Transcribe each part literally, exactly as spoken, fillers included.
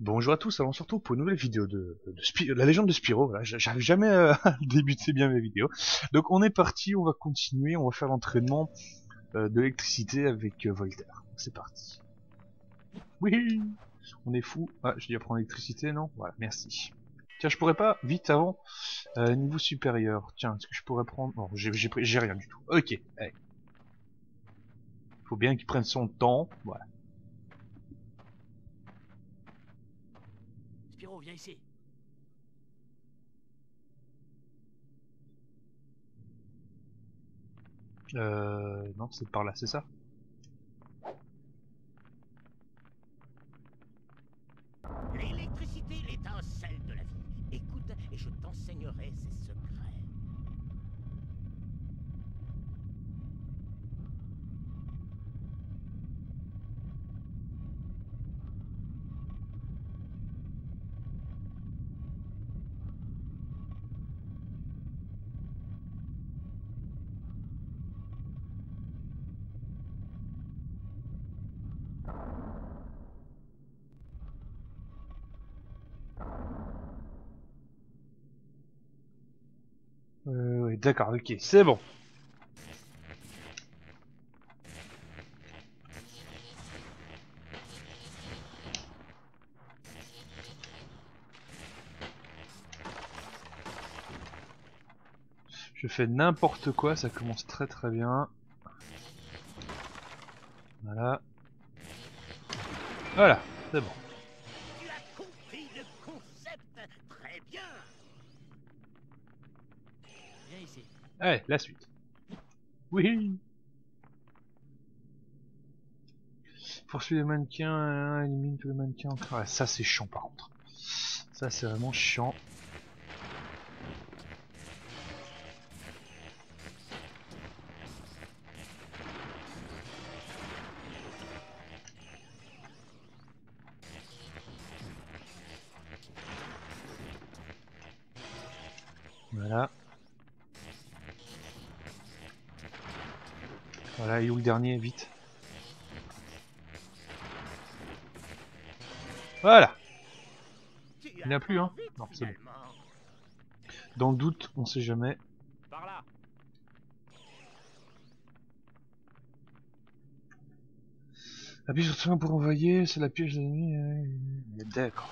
Bonjour à tous, alors on se retrouve pour une nouvelle vidéo de, de Spi- la légende de Spyro. Voilà, j- j'arrive jamais euh, à débuter bien mes vidéos. Donc on est parti, on va continuer, on va faire l'entraînement euh, de l'électricité avec euh, Voltaire. C'est parti. Oui, on est fou. Ah, je dis apprendre l'électricité, non? Voilà, merci. Tiens, je pourrais pas, vite avant, euh, niveau supérieur. Tiens, est-ce que je pourrais prendre... Non, j'ai j'ai pris- j'ai rien du tout. Ok, allez. Faut bien qu'il prenne son temps, voilà. Spyro, viens ici. Euh... Non, c'est par là, c'est ça? L'électricité, l'étincelle de la vie. Écoute et je t'enseignerai ses secrets. Euh, oui, d'accord, ok, c'est bon. Je fais n'importe quoi, ça commence très très bien. Voilà. Voilà, c'est bon. Tu as compris le concept. Très bien. Viens ici. Allez, la suite. Oui. Poursuis les mannequins, hein, élimine tous les mannequins encore. Ouais, ça c'est chiant par contre. Ça c'est vraiment chiant. Voilà. Voilà, et où le dernier, vite. Voilà. Tu Il n'y a plus, hein. apprends vite, Non, c'est bon. finalement. Dans le doute, on sait jamais. Par là. Appuie sur le pour envoyer, c'est la piège de la nuit. euh, D'accord.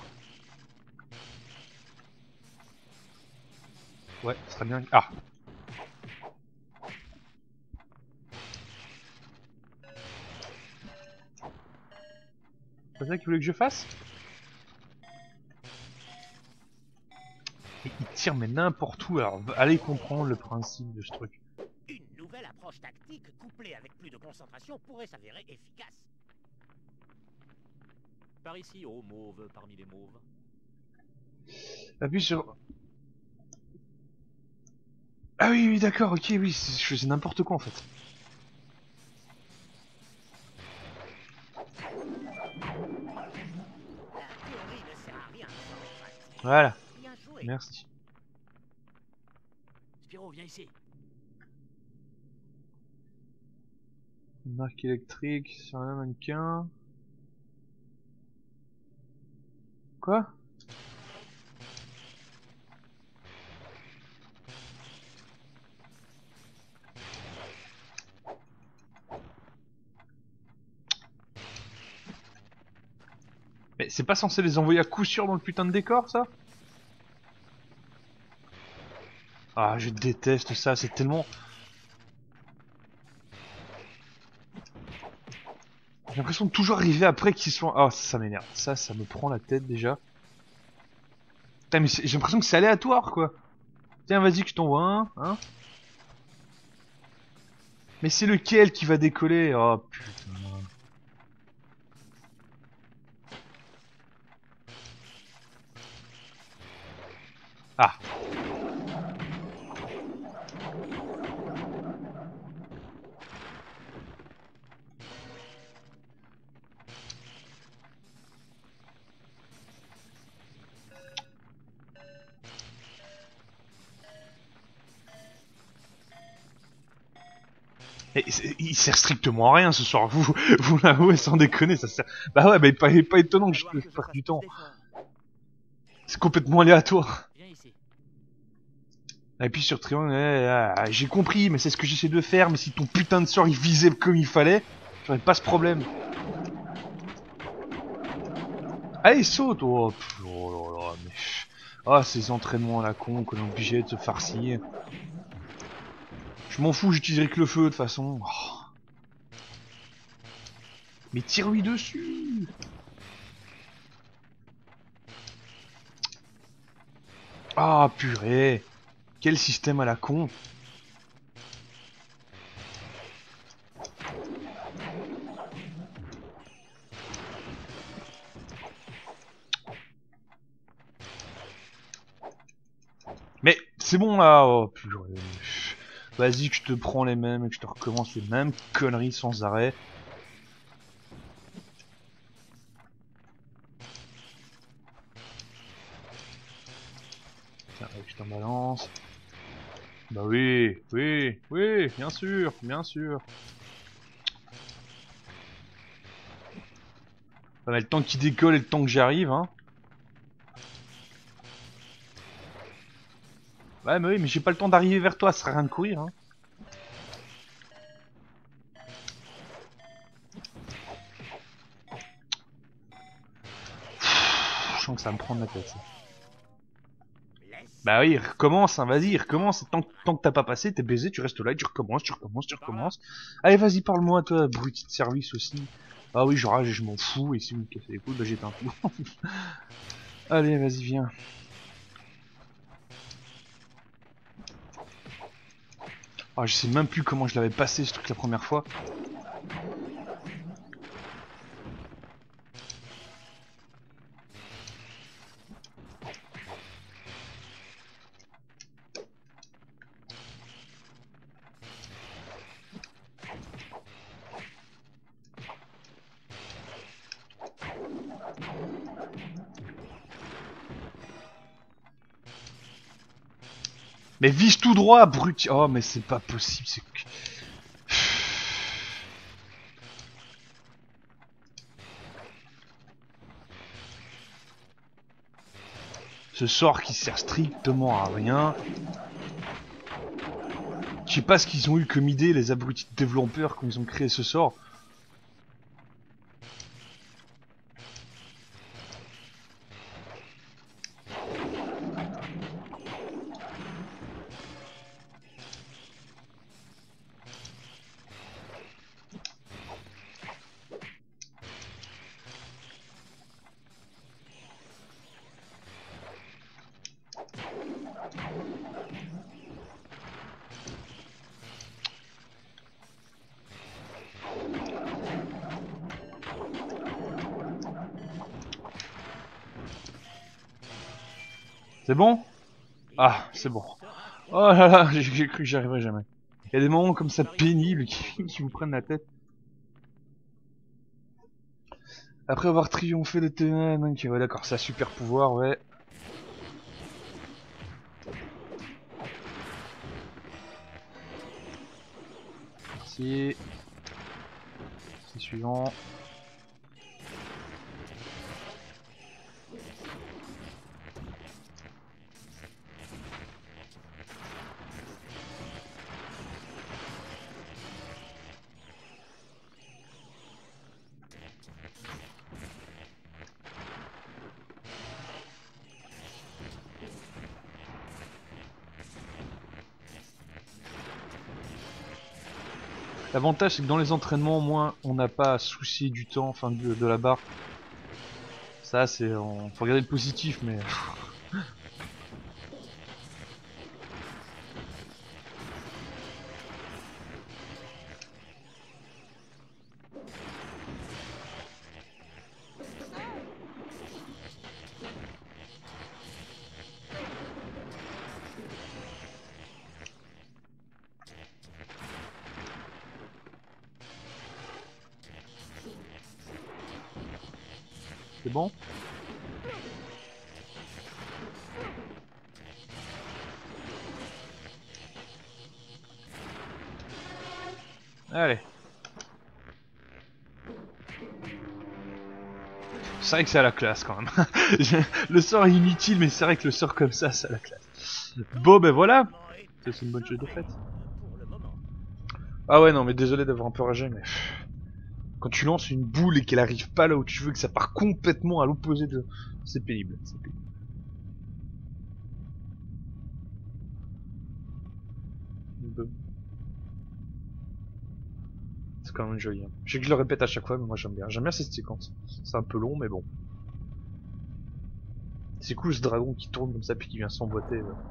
Ouais, ce serait bien. Ah. C'est ça qu'il voulait que je fasse? Et il tire mais n'importe où, alors allez comprendre le principe de ce truc. Une nouvelle approche tactique couplée avec plus de concentration pourrait s'avérer efficace. Par ici, ô mauve parmi les mauves. Appuie sur... Ah oui, oui, d'accord, ok, oui, je faisais n'importe quoi en fait. La théorie ne sert à rien sans la pratique. Voilà, Bien joué. merci. Spyro, viens ici. Une arc électrique sur un mannequin. Quoi? Mais c'est pas censé les envoyer à coup sûr dans le putain de décor, ça? Ah, je déteste ça, c'est tellement... J'ai l'impression de toujours arriver après qu'ils soient... Ah, ça, ça m'énerve. Ça, ça me prend la tête déjà. Putain, mais j'ai l'impression que c'est aléatoire, quoi. Tiens, vas-y que je t'envoie un, hein. Mais c'est lequel qui va décoller? Oh, putain. Ah. Et il sert strictement à rien ce soir, vous, vous l'avouez sans déconner, ça sert... Bah ouais, bah pas, pas étonnant que je Falloir peux que je faire fasse du plus temps. d'efforts. C'est complètement aléatoire. Viens ici. Appuie sur triangle, ouais, ah, j'ai compris, mais c'est ce que j'essaie de faire, mais si ton putain de sort il visait comme il fallait, j'aurais pas ce problème. Allez, saute. Oh, pff, oh là là, mais... Ah, ces entraînements à la con qu'on est obligé de se farcir. Je m'en fous, j'utiliserai que le feu de toute façon. Oh. Mais tire-lui dessus. Ah, purée. Quel système à la con. Mais c'est bon là. Oh, purée. Vas-y que je te prends les mêmes et que je te recommence les mêmes conneries sans arrêt. Tiens, je t'en balance. Bah oui, oui, oui, bien sûr, bien sûr. Bah, le temps qu'il décolle et le temps que j'arrive, hein. Ouais, mais oui, mais j'ai pas le temps d'arriver vers toi, ça sert à rien de courir, hein. Je sens que ça va me prendre la tête, ça. Bah oui, recommence, hein, vas-y, recommence. Tant, tant que t'as pas passé, t'es baisé, tu restes là, et tu recommences, tu recommences, tu recommences. Allez, vas-y, parle-moi, toi, abruti de service aussi. Ah oui, je rage et je m'en fous, et si vous me cassez les couilles, bah j'éteins tout. Allez, vas-y, viens. Ah, je sais même plus comment je l'avais passé ce truc la première fois. Mais vise tout droit, abruti. Oh, mais c'est pas possible, c'est... Ce sort qui sert strictement à rien. Je sais pas ce qu'ils ont eu comme idée, les abrutis de développeurs, quand ils ont créé ce sort. C'est bon? Ah, c'est bon. Oh là là, j'ai cru que j'y arriverais jamais. Il y a des moments comme ça pénibles qui, qui vous prennent la tête. Après avoir triomphé de T M, ok, ouais d'accord, c'est un super pouvoir, ouais. Merci. C'est suivant. L'avantage c'est que dans les entraînements, au moins, on n'a pas à soucier du temps, enfin de, de la barre. Ça c'est... On... faut regarder le positif, mais... C'est bon? Allez. c'est vrai que c'est à la classe quand même. Le sort est inutile, mais c'est vrai que le sort comme ça, c'est à la classe. Bon, ben voilà. Ça, c'est une bonne chose de fait. Ah ouais, non, mais désolé d'avoir un peu ragé, mais... Quand tu lances une boule et qu'elle arrive pas là où tu veux, que ça part complètement à l'opposé de... C'est pénible, c'est pénible. C'est quand même joli. Hein. Je sais que je le répète à chaque fois, mais moi j'aime bien. J'aime bien cette séquence. C'est un peu long, mais bon. C'est cool ce dragon qui tourne comme ça puis qui vient s'emboîter. Ouais.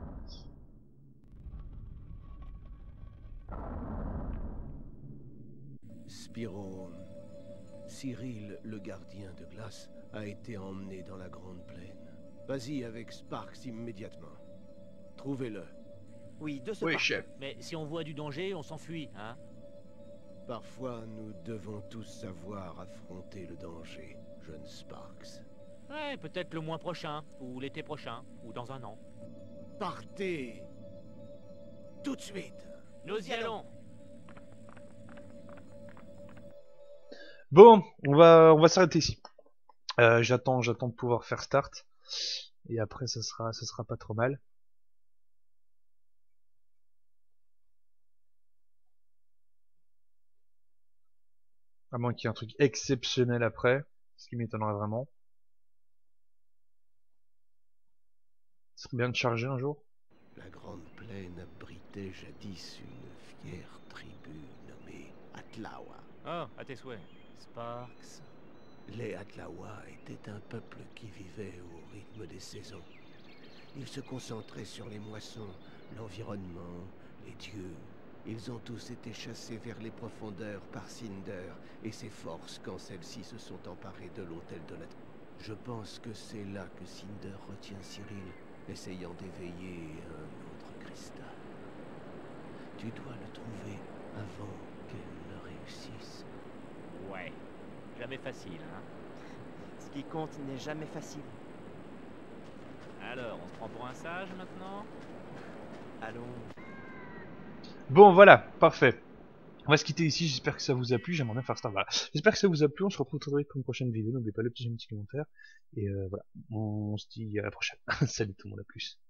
Spyro, Cyril, le gardien de glace, a été emmené dans la Grande Plaine. Vas-y avec Sparks immédiatement. Trouvez-le. Oui, de ce Oui, pas. chef. Mais si on voit du danger, on s'enfuit, hein. Parfois, nous devons tous savoir affronter le danger, jeune Sparks. Ouais, peut-être le mois prochain, ou l'été prochain, ou dans un an. Partez tout de suite. Nous y allons. Bon, on va on va s'arrêter ici. Euh, j'attends j'attends de pouvoir faire start et après ça sera ça sera pas trop mal. À moins qu'il y ait un truc exceptionnel après, ce qui m'étonnerait vraiment. Ce serait bien de charger un jour. La Grande Plaine abritait jadis une fière tribu nommée Atlawa. Oh, à tes souhaits. Sparks. Les Atlawa étaient un peuple qui vivait au rythme des saisons. Ils se concentraient sur les moissons, l'environnement, les dieux. Ils ont tous été chassés vers les profondeurs par Cinder et ses forces quand celles-ci se sont emparées de l'autel de la... Je pense que c'est là que Cinder retient Cyril, essayant d'éveiller un autre cristal. Tu dois le trouver avant qu'elle ne réussisse. Ouais. Jamais facile, hein. Ce qui compte n'est jamais facile. Alors, on se prend pour un sage maintenant? Allons. Bon voilà, parfait. On va se quitter ici, j'espère que ça vous a plu, j'aimerais bien faire ça. Voilà. J'espère que ça vous a plu, on se retrouve très vite pour une prochaine vidéo, n'oubliez pas le petit, petit commentaire. Et euh, voilà, on se dit à la prochaine. Salut tout le monde, à plus.